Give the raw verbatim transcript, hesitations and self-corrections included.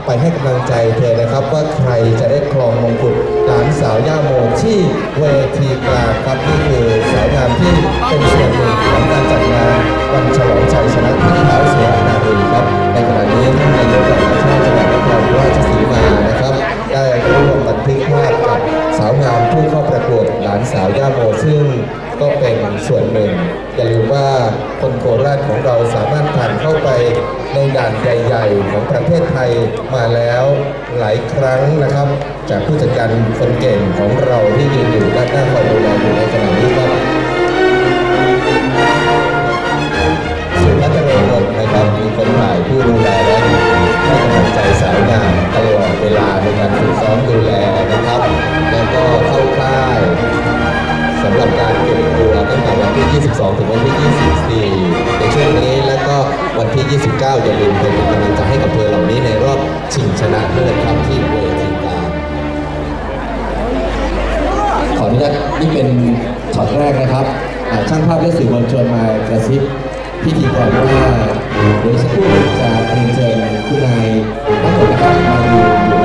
ไปให้กำลังใจเธอนะครับว่าใครจะได้ครองมงกุฎหลานสาวย่าโมที่เวทีกลางครับนี่คือสาวงามที่เป็นส่วนหนึ่งของการจัดงานวันฉลองชัยชนะที่ท้าวสุรนารีครับในขณะนี้ท่านนายกเหล่าชาติจังหวัดนครราชสีมานะครับได้ร่วมบันทึกภาพกับสาวงามผู้เข้าประกวดหลานสาวย่าโมซึ่งก็เป็นส่วนหนึ่งอย่าลืมว่าคนโคราชของเราสามารถผ่านเข้าไปในด่านใหญ่ๆของประเทศไทยมาแล้วหลายครั้งนะครับจากผู้จัดการคนเก่งของเราที่ยืนอยู่ด้านหน้าคอยดูแลอยู่ในขณะนี้ครับสุรัตน์เรวงศ์นะครับมีคนถ่ายผู้ดูแลและให้กำลังใจสาวงามตลอดเวลาในการฝึกซ้อมดูแลนะครับแล้วก็เข้าค่ายสำหรับการเก็บตัวตั้งแต่วันที่ ยี่สิบสอง ถึงวันที่ ยี่สิบสี่ ในช่วงนี้แล้วก็วันที่ ยี่สิบเก้า อย่าลืมเป็นกำลังใจให้กับเธอเหล่านี้ในรอบชิงชนะเลิศครับที่เวทีกลางขออนุญาตนี่เป็นช็อตแรกนะครับช่างภาพและสื่อมวลชนมากระซิบพิธีกรว่าโดยสักครู่จะเรียนเชิญคุณนายนักกฎหมายมาดู